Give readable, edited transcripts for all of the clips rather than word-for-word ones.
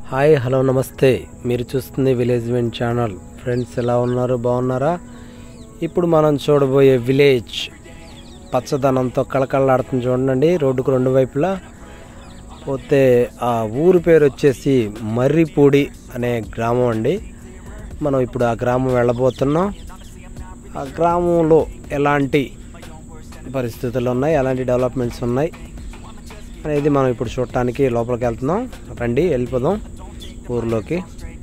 Hi hello నమస్తే. మీరు చూస్తుంది విలేజ్ వెన్ ఛానల్. ఫ్రెండ్స్ ఎలా ఉన్నారు, బాగున్నారా? ఇప్పుడు మనం చూడబోయే విలేజ్ పచ్చదనంతో కళకళలాడుతుంది. చూడండి, రోడ్డుకు రెండు వైపులా. పోతే ఆ ఊరు పేరు వచ్చేసి మర్రిపూడి అనే గ్రామం అండి. మనం ఇప్పుడు ఆ గ్రామం వెళ్ళబోతున్నాం. ఆ గ్రామంలో ఎలాంటి పరిస్థితులు ఉన్నాయి, ఎలాంటి డెవలప్మెంట్స్ ఉన్నాయి అనేది మనం ఇప్పుడు చూడటానికి లోపలికి వెళ్తున్నాం. రండి, వెళ్ళిపోదాం ఊర్లోకి.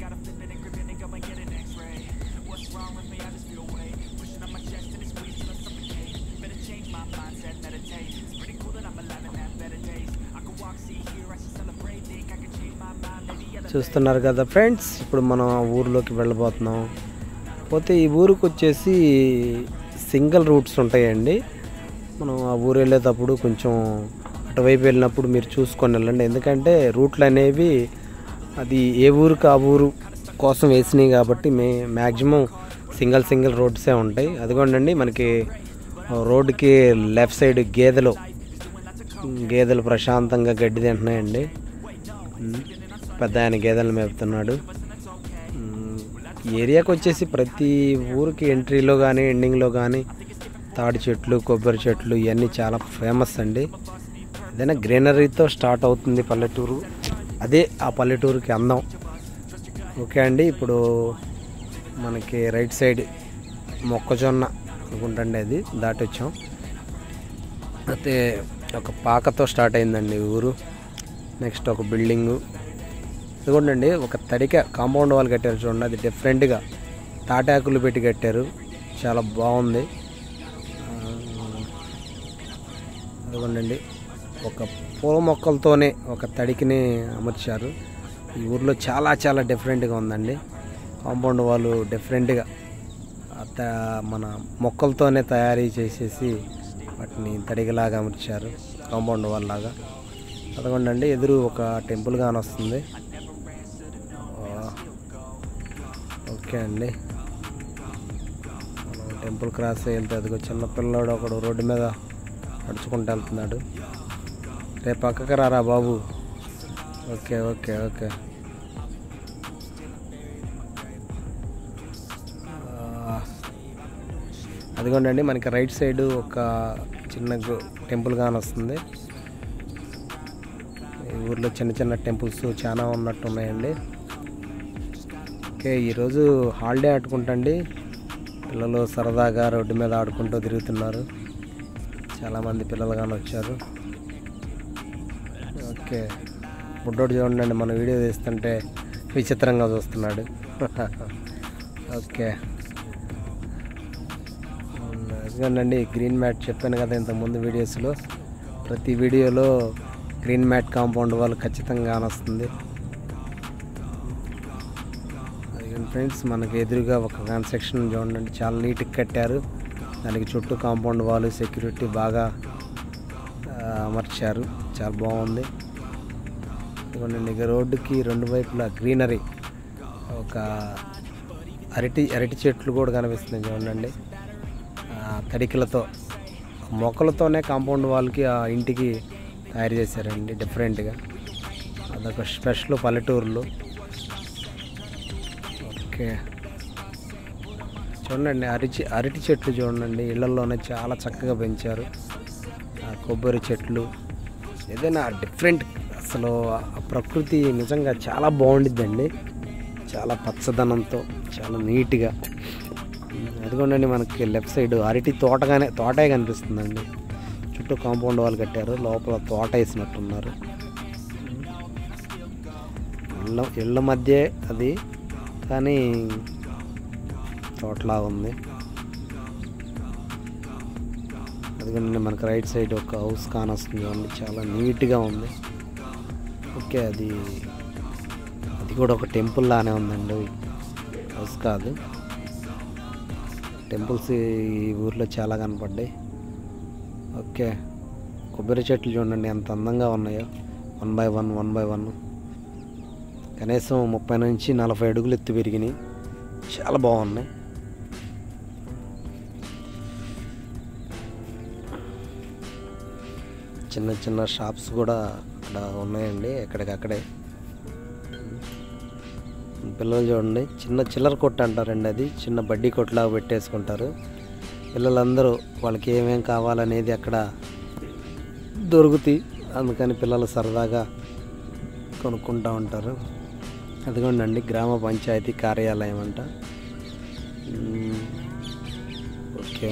చూస్తున్నారు కదా ఫ్రెండ్స్, ఇప్పుడు మనం ఆ ఊర్లోకి వెళ్ళబోతున్నాం. పోతే ఈ ఊరికి వచ్చేసి సింగిల్ రూట్స్ ఉంటాయండి. మనం ఆ ఊరు వెళ్ళేటప్పుడు కొంచెం అటువైపు వెళ్ళినప్పుడు మీరు చూసుకొని వెళ్ళండి. ఎందుకంటే రూట్లు అనేవి అది ఏ ఊరికి ఆ ఊరు కోసం వేసినాయి కాబట్టి మ్యాక్సిమం సింగిల్ రోడ్సే ఉంటాయి. అదిగోండి, మనకి రోడ్డుకి లెఫ్ట్ సైడ్ గేదెలు ప్రశాంతంగా గడ్డి తింటున్నాయండి. పెద్ద ఆయన గేదెలు మేపుతున్నాడు. ఏరియాకి వచ్చేసి ప్రతి ఊరికి ఎంట్రీలో కానీ ఎండింగ్లో కానీ తాడి చెట్లు, కొబ్బరి చెట్లు ఇవన్నీ చాలా ఫేమస్ అండి. ఏదైనా గ్రీనరీతో స్టార్ట్ అవుతుంది పల్లెటూరు. అదే ఆ పల్లెటూరుకి అందం. ఓకే అండి, ఇప్పుడు మనకి రైట్ సైడ్ మొక్కజొన్న అనుకుంటండి, అది దాటి వచ్చాం. అయితే ఒక పాకతో స్టార్ట్ అయిందండి ఊరు. నెక్స్ట్ ఒక బిల్డింగు. ఇదిగోండి, ఒక తడిక కాంపౌండ్ వాల్ కట్టారు చూడండి. అది డిఫరెంట్గా తాటాకులు పెట్టి కట్టారు, చాలా బాగుంది. అదిగోండి, ఒక పూల మొక్కలతోనే ఒక తడికిని అమర్చారు. ఈ ఊర్లో చాలా డిఫరెంట్గా ఉందండి. కాంపౌండ్ వాళ్ళు డిఫరెంట్గా మన మొక్కలతోనే తయారీ చేసేసి వాటిని తడిగలాగా అమర్చారు, కాంపౌండ్ వాళ్ళ లాగా. అదిగోండి, ఎదురు ఒక టెంపుల్ గాని వస్తుంది. ఓకే అండి, మనం టెంపుల్ క్రాస్ వెళ్తే అదిగో చిన్న పిల్లాడు ఒకడు రోడ్డు మీద నడుచుకుంటూ వెళ్తున్నాడు. రేపు పక్కకు రారా బాబు. ఓకే ఓకే ఓకే అదిగోండి, మనకి రైట్ సైడ్ ఒక చిన్న టెంపుల్ గాని వస్తుంది. ఈ ఊర్లో చిన్న టెంపుల్స్ చాలా ఉన్నట్టు ఉన్నాయండి. ఓకే, ఈరోజు హాలిడే ఆడుకుంటండి. పిల్లలు సరదాగా రోడ్డు మీద ఆడుకుంటూ తిరుగుతున్నారు. చాలామంది పిల్లలు కానీ వచ్చారు. ఓకే, బుడ్డోడు చూడండి, మన వీడియో తీస్తుంటే విచిత్రంగా చూస్తున్నాడు. ఓకే, అదిగోండి గ్రీన్ మ్యాట్. చెప్పాను కదా ఇంతకుముందు వీడియోస్లో, ప్రతి వీడియోలో గ్రీన్ మ్యాట్ కాంపౌండ్ వాళ్ళు ఖచ్చితంగా కానొస్తుంది. అదిగోండి ఫ్రెండ్స్, మనకి ఎదురుగా ఒక కన్స్ట్రక్షన్ చూడండి, చాలా నీట్గా కట్టారు. దానికి చుట్టూ కాంపౌండ్ వాళ్ళు సెక్యూరిటీ బాగా అమర్చారు, చాలా బాగుంది. ఇక రోడ్డుకి రెండు వైపులా గ్రీనరీ, ఒక అరటి చెట్లు కూడా కనిపిస్తున్నాయి చూడండి. తడికలతో మొక్కలతోనే కాంపౌండ్ వాళ్ళకి ఆ ఇంటికి తయారు చేశారండి డిఫరెంట్గా. అదొక స్పెషల్ పల్లెటూరులో. ఓకే, చూడండి, అరటి చెట్లు చూడండి, ఇళ్లలోనే చాలా చక్కగా పెంచారు. కొబ్బరి చెట్లు, ఏదైనా డిఫరెంట్. అసలు ఆ ప్రకృతి నిజంగా చాలా బాగుండిద్దండి, చాలా పచ్చదనంతో, చాలా నీట్గా. అదిగోండి, మనకి లెఫ్ట్ సైడ్ అరటి తోటే కనిపిస్తుందండి. చుట్టూ కాంపౌండ్ వాళ్ళు కట్టారు, లోపల తోట వేసినట్టున్నారు. ఇళ్ళ మధ్య అది, కానీ తోటలా ఉంది. అదిగోండి, మనకు రైట్ సైడ్ ఒక హౌస్ కానొస్తుంది చూడండి, చాలా నీట్గా ఉంది. ఓకే, అది కూడా ఒక టెంపుల్ లానే ఉందండి, హౌస్ కాదు. టెంపుల్స్ ఈ ఊర్లో చాలా కనపడ్డాయి. ఓకే, కొబ్బరి చెట్లు చూడండి ఎంత అందంగా ఉన్నాయో, 1 by 1 కనీసం 30 నుంచి 40 అడుగులు ఎత్తు పెరిగినాయి, చాలా బాగున్నాయి. చిన్న షాప్స్ కూడా అక్కడ ఉన్నాయండి, ఎక్కడికక్కడే. పిల్లలు చూడండి, చిన్న చిల్లర కొట్టు అంటారండి, అది చిన్న బడ్డీ కొట్టులాగా పెట్టేసుకుంటారు పిల్లలందరూ. వాళ్ళకి ఏమేం కావాలనేది అక్కడ దొరుకుతాయి, అందుకని పిల్లలు సరదాగా కొనుక్కుంటూ ఉంటారు. అదిగోండి గ్రామ పంచాయతీ కార్యాలయం అంట. ఓకే,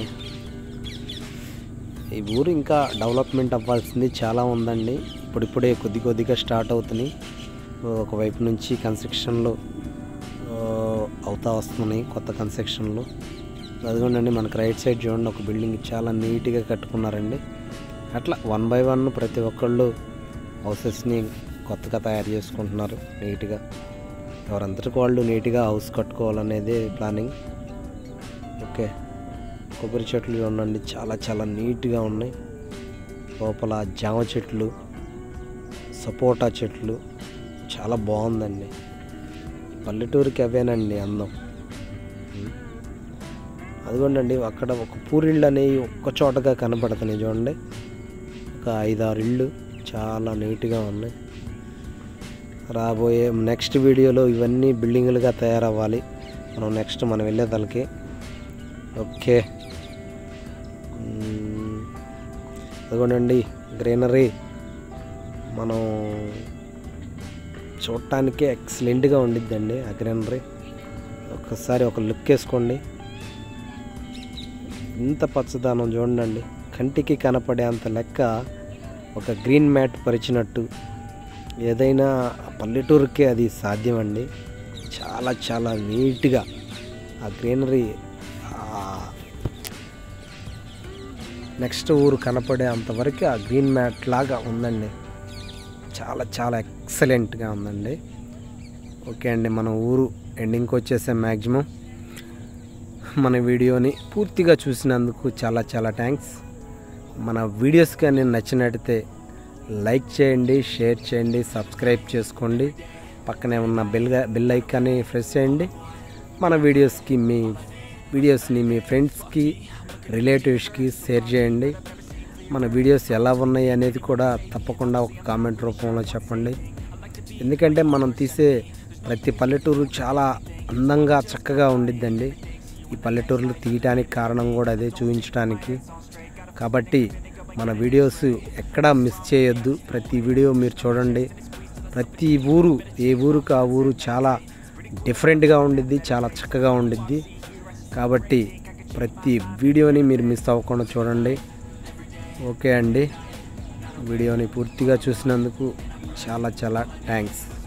ఈ ఊరు ఇంకా డెవలప్మెంట్ అవ్వాల్సింది చాలా ఉందండి. ఇప్పుడిప్పుడే కొద్దిగా స్టార్ట్ అవుతున్నాయి. ఒకవైపు నుంచి కన్స్ట్రక్షన్లు అవుతా వస్తున్నాయి, కొత్త కన్స్ట్రక్షన్లు. అదిగోండి మనకు రైట్ సైడ్ చూడండి, ఒక బిల్డింగ్ చాలా నీట్గా కట్టుకున్నారండి. అట్లా 1 by 1 ప్రతి ఒక్కళ్ళు హౌసెస్ని కొత్తగా తయారు చేసుకుంటున్నారు నీట్గా. ఎవరంతటికి వాళ్ళు నీట్గా హౌస్ కట్టుకోవాలనేది ప్లానింగ్. ఓకే, కొబ్బరి చెట్లు చూడండి, చాలా నీట్గా ఉన్నాయి. లోపల జామ చెట్లు, సపోటా చెట్లు, చాలా బాగుందండి. పల్లెటూరుకి అవేనండి అందం. అదిగోండి అక్కడ ఒక పూరిళ్ళు అనేవి ఒక్క చోటగా కనపడుతున్నాయి చూడండి, ఒక 5-6 ఇళ్ళు చాలా నీట్గా ఉన్నాయి. రాబోయే నెక్స్ట్ వీడియోలో ఇవన్నీ బిల్డింగులుగా తయారవ్వాలి మనం వెళ్ళేదలకి. ఓకే, అదిగోండి గ్రీనరీ మనం చూడటానికే ఎక్సలెంట్గా ఉండిద్దండి ఆ గ్రీనరీ. ఒక్కసారి ఒక లుక్ వేసుకోండి, ఇంత పచ్చదనం చూడండి, కంటికి కనపడే అంత లెక్క ఒక గ్రీన్ మ్యాట్ పరిచినట్టు. ఏదైనా పల్లెటూరుకే అది సాధ్యం అండి. చాలా నీట్గా ఆ గ్రీనరీ నెక్స్ట్ ఊరు కనపడే అంతవరకు ఆ గ్రీన్ మ్యాట్ లాగా ఉందండి. చాలా ఎక్సలెంట్గా ఉందండి. ఓకే అండి, మన ఊరు ఎండింగ్కి వచ్చేసే మ్యాక్సిమం. మన వీడియోని పూర్తిగా చూసినందుకు చాలా థ్యాంక్స్. మన వీడియోస్ కానీ నచ్చినట్టయితే లైక్ చేయండి, షేర్ చేయండి, సబ్స్క్రైబ్ చేసుకోండి. పక్కనే ఉన్న బెల్ ఐకాన్ని ప్రెస్ చేయండి. మన వీడియోస్ని మీ ఫ్రెండ్స్కి, రిలేటివ్స్కి షేర్ చేయండి. మన వీడియోస్ ఎలా ఉన్నాయి అనేది కూడా తప్పకుండా ఒక కామెంట్ రూపంలో చెప్పండి. ఎందుకంటే మనం తీసే ప్రతి పల్లెటూరు చాలా అందంగా చక్కగా ఉండిద్దండి. ఈ పల్లెటూరులు తీయటానికి కారణం కూడా అదే, చూపించడానికి. కాబట్టి మన వీడియోస్ ఎక్కడా మిస్ చేయొద్దు, ప్రతి వీడియో మీరు చూడండి. ప్రతి ఊరు, ఏ ఊరుకు ఆ ఊరు చాలా డిఫరెంట్గా ఉండిద్ది, చాలా చక్కగా ఉండిద్ది. కాబట్టి ప్రతి వీడియోని మీరు మిస్ అవ్వకుండా చూడండి. ఓకే అండి, వీడియోని పూర్తిగా చూసినందుకు చాలా థ్యాంక్స్.